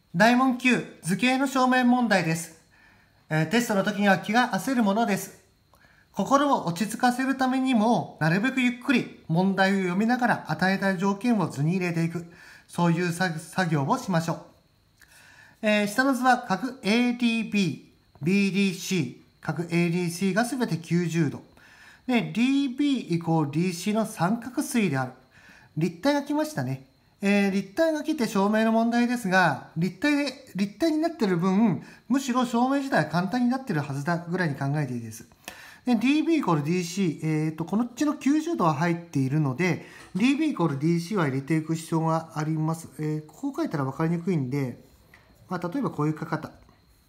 大問9、図形の証明問題です。テストの時には気が焦るものです。心を落ち着かせるためにも、なるべくゆっくり問題を読みながら与えた条件を図に入れていく。そういう作業をしましょう。下の図は角 ADB、BDC、角 ADC がすべて90度。で、DB イコール DC の三角錐である。立体が来ましたね。立体が来て証明の問題ですが、立体になっている分、むしろ証明自体は簡単になっているはずだぐらいに考えていいです。で、DB イコール DC、このうちの90度は入っているので、DB イコール DC は入れていく必要があります。こう書いたら分かりにくいんで、例えばこういう書き方。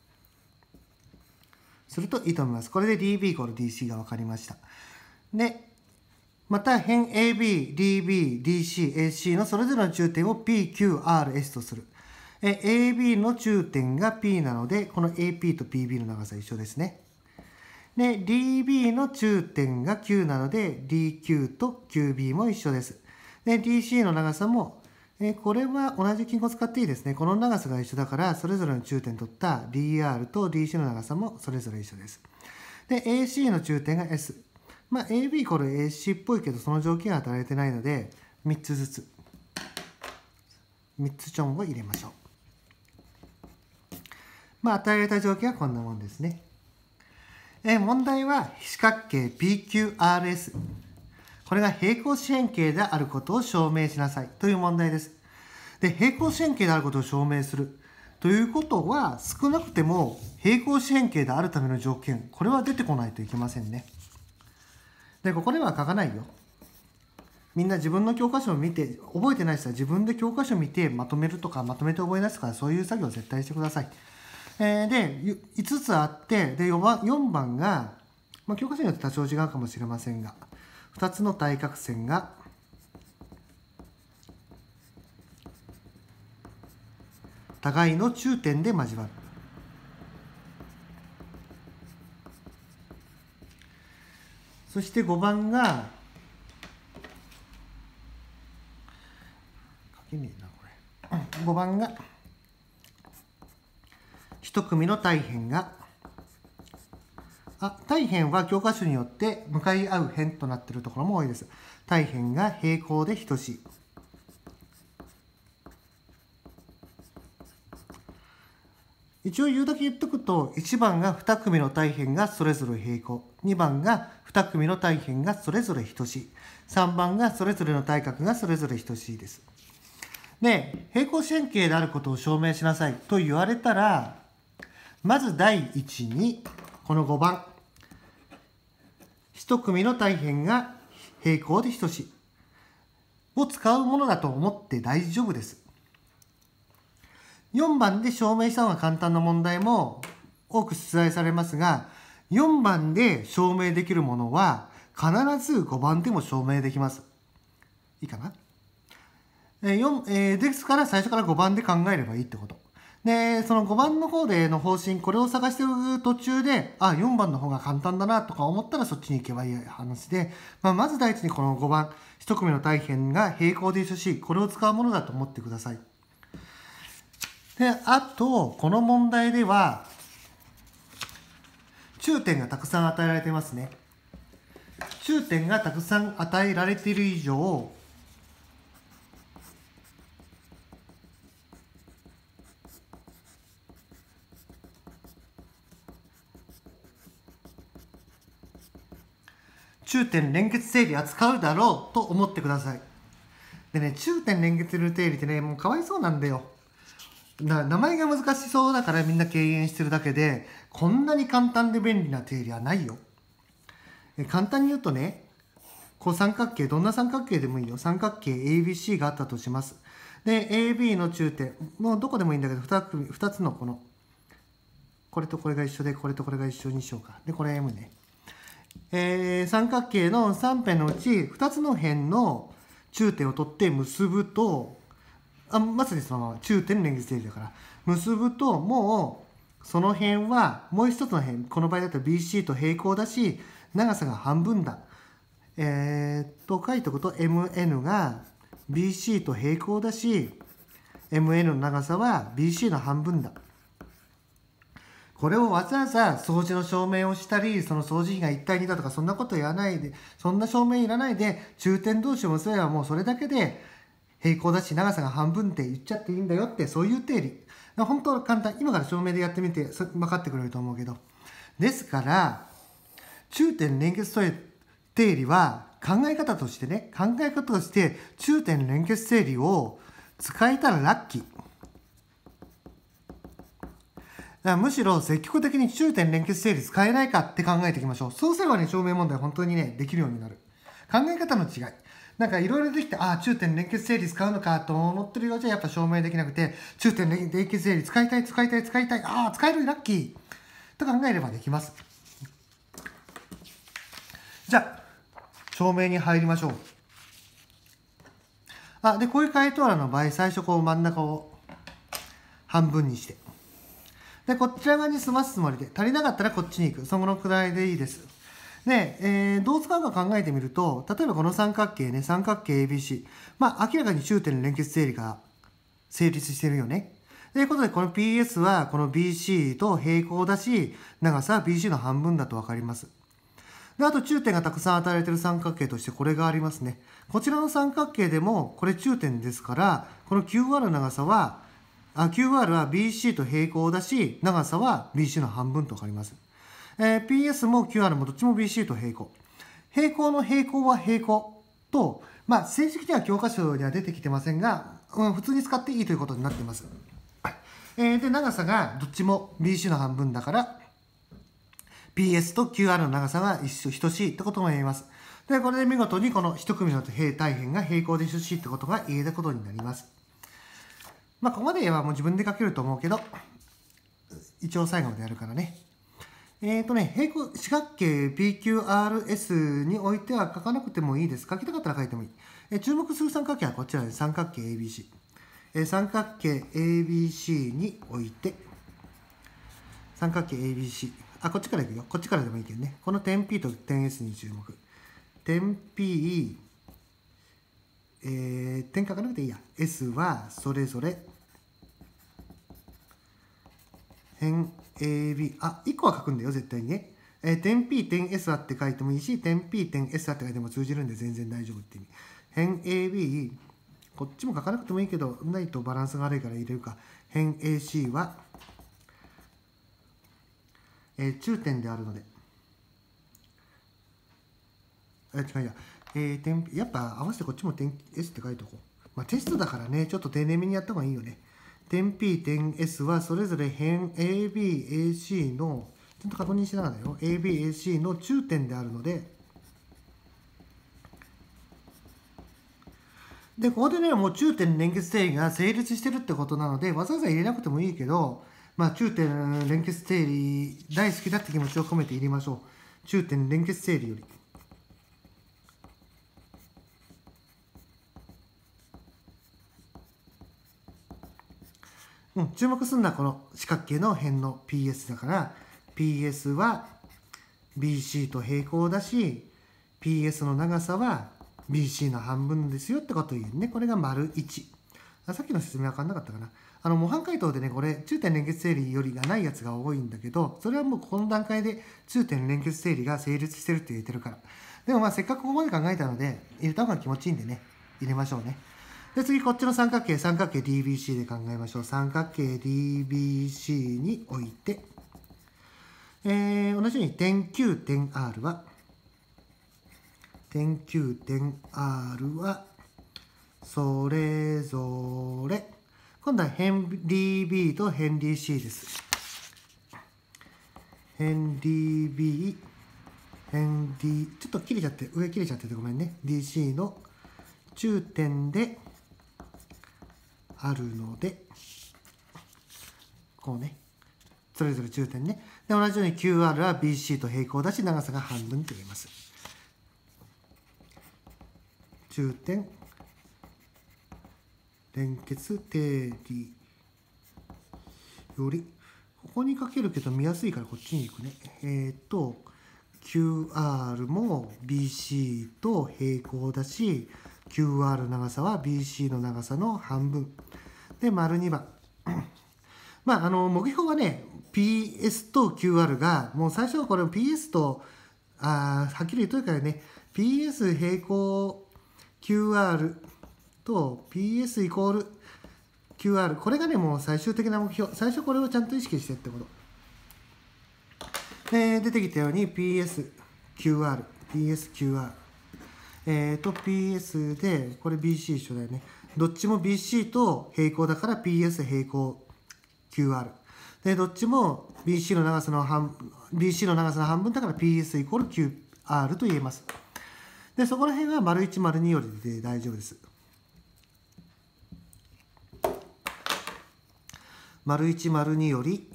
するといいと思います。これで DB イコール DC が分かりました。で、また辺 AB、DB、DC、AC のそれぞれの中点を PQRS とする。AB の中点が P なので、この AP と PB の長さは一緒ですね。で、DB の中点が Q なので、DQ と QB も一緒です。で、DC の長さも、これは同じ記号を使っていいですね。この長さが一緒だから、それぞれの中点取った DR と DC の長さもそれぞれ一緒です。で、AC の中点が S。AB イコール AC っぽいけど、その条件は与えられてないので、3つずつ。3つちょんを入れましょう。与えられた条件はこんなもんですね。問題は四角形 PQRS。これが平行四辺形であることを証明しなさいという問題です。で、平行四辺形であることを証明する。ということは、少なくても平行四辺形であるための条件、これは出てこないといけませんね。で、ここでは書かないよ。みんな自分の教科書を見て、覚えてない人は自分で教科書を見てまとめるとか、まとめて覚え出すから、そういう作業を絶対してください。で、5つあって、で、4番が、教科書によって多少違うかもしれませんが、2つの対角線が、互いの中点で交わる。そして5番が、書けねえな、これ。5番が、一組の対辺が、対辺は教科書によって向かい合う辺となっているところも多いです。対辺が平行で等しい。一応言うだけ言っとくと、1番が2組の対辺がそれぞれ平行。2番が2組の対辺がそれぞれ等しい。3番がそれぞれの対角がそれぞれ等しいです。で、平行四辺形であることを証明しなさいと言われたら、まず第一に、この5番。一組の対辺が平行で等しい。を使うものだと思って大丈夫です。4番で証明したのが簡単な問題も多く出題されますが、4番で証明できるものは必ず5番でも証明できます。いいかな？ですから最初から5番で考えればいいってこと。で、その5番の方での方針、これを探してる途中で、4番の方が簡単だなとか思ったらそっちに行けばいい話で、まず第一にこの5番、一組の対辺が平行で等しい、これを使うものだと思ってください。で、あと、この問題では、中点がたくさん与えられていますね。中点がたくさん与えられている以上、中点連結定理扱うだろうと思ってください。でね、中点連結定理ってね、もうかわいそうなんだよ。名前が難しそうだからみんな敬遠してるだけで、こんなに簡単で便利な定理はないよ。簡単に言うとね、三角形、どんな三角形でもいいよ。三角形 ABC があったとします。で、AB の中点、もうどこでもいいんだけど、2つのこれとこれが一緒で、これとこれが一緒にしようか。で、これ M ね。三角形の3辺のうち2つの辺の中点を取って結ぶと、まさにそのまま中点連結定理だから結ぶと、もうその辺はもう一つの辺、この場合だったら BC と平行だし長さが半分だ、と書いておくと MN が BC と平行だし MN の長さは BC の半分だ。これをわざわざ相似の証明をしたり、その相似比が1対2だとかそんなこと言わないで、そんな証明いらないで、中点同士を結べばもうそれだけで平行だし長さが半分って言っちゃっていいんだよって、そういう定理。本当簡単。今から証明でやってみて分かってくれると思うけど。ですから、中点連結定理は考え方として中点連結定理を使えたらラッキー。むしろ積極的に中点連結定理使えないかって考えていきましょう。そうすればね、証明問題本当にね、できるようになる。考え方の違い。なんかいろいろできて、中点連結定理使うのかと思ってるようじゃやっぱ証明できなくて、中点連結定理使いたい。使えるラッキーと考えればできます。じゃあ、証明に入りましょう。で、こういう回答欄の場合、最初こう真ん中を半分にして。で、こちら側に済ますつもりで、足りなかったらこっちに行く。そのくらいでいいです。で、どう使うか考えてみると、例えばこの三角形ね、三角形 ABC。明らかに中点連結定理が成立してるよね。ということで、この PS はこの BC と平行だし、長さは BC の半分だと分かります。で、あと中点がたくさん与えられている三角形としてこれがありますね。こちらの三角形でも、これ中点ですから、この QR の長さは、QR は BC と平行だし、長さは BC の半分と分かります。PS も QR もどっちも BC と平行。平行の平行は平行と、正式には教科書には出てきてませんが、普通に使っていいということになっています。で、長さがどっちも BC の半分だから、PS と QR の長さが等しいってことも言えます。で、これで見事にこの一組の対辺が平行で等しいってことが言えたことになります。ここまで言えばもう自分で書けると思うけど、一応最後までやるからね。平行四角形 PQRS においては書かなくてもいいです。書きたかったら書いてもいい。注目する三角形はこちらです。三角形 ABC。三角形 ABC において、三角形 ABC。こっちからいくよ。こっちからでもいいけどね。この点 P と点 S に注目。点 P、点書かなくていいや。S はそれぞれ辺 AB、1個は書くんだよ、絶対にね。点 P、点 S はって書いてもいいし、点 P、点 S はって書いても通じるんで全然大丈夫って意味。辺 AB、こっちも書かなくてもいいけど、ないとバランスが悪いから入れるか。辺 AC は、中点であるので。違うや。やっぱ合わせてこっちも点 S って書いておこう。テストだからね、ちょっと丁寧めにやった方がいいよね。点 P、点 S はそれぞれ辺 AB、AC の、ちゃんと確認しながらよ。AB、AC の中点であるので、で、ここでね、もう中点連結定理が成立してるってことなので、わざわざ入れなくてもいいけど、中点連結定理大好きだって気持ちを込めて入れましょう。中点連結定理より。注目するのはこの四角形の辺の PS だから、PS は BC と平行だし、PS の長さは BC の半分ですよってことを言うね。これが丸1。さっきの説明わかんなかったかな。模範解答でね、これ、中点連結定理よりがないやつが多いんだけど、それはもうこの段階で中点連結定理が成立してるって言ってるから。でもせっかくここまで考えたので、入れた方が気持ちいいんでね、入れましょうね。で、次、こっちの三角形 DBC で考えましょう。三角形 DBC において、同じように点 Q 点 R は、点 Q 点 R は、それぞれ、今度は辺 DB と辺 DC です。辺 DB、辺 D、ちょっと切れちゃって、上切れちゃっててごめんね。DC の中点であるので、こうね。それぞれ中点ね。で、同じように QR は BC と平行だし、長さが半分と言えます。中点連結定理より、ここに書けるけど見やすいからこっちに行くね。QR も BC と平行だし、QR の長さは BC の長さの半分。 で、丸2番。まあ、目標はね、PS と QR が、もう最初はこれを PS と、はっきり言っといたからね、PS 平行 QR と PS イコール QR、これがね、もう最終的な目標。最初これをちゃんと意識してってこと。で、出てきたように PSQR、PSQR。PS で、これ BC 一緒だよね。どっちも BC と平行だから PS 平行 QR。で、どっちも BC の長さの半分だから PS イコール QR と言えます。で、そこら辺は丸1、丸2よりで大丈夫です。丸1、丸2より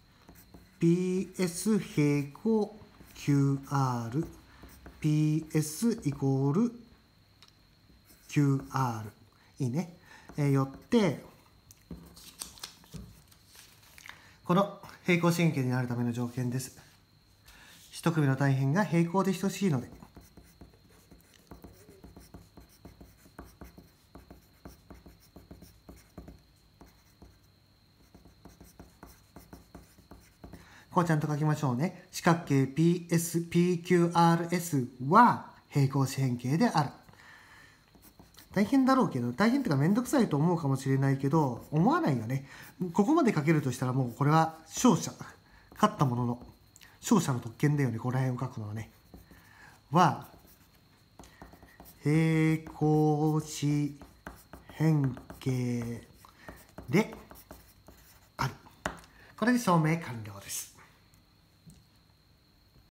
PS 平行 QR、PS イコール QR。いいね。よって、この平行四辺形になるための条件です。一組の対辺が平行で等しいので、こうちゃんと書きましょうね。四角形 PSPQRS は平行四辺形である。大変だろうけど、大変っていうかめんどくさいと思うかもしれないけど、思わないよね。ここまで書けるとしたらもうこれは勝者、勝ったものの勝者の特権だよね。この辺を書くのはね。は平行四辺形である。これで証明完了です。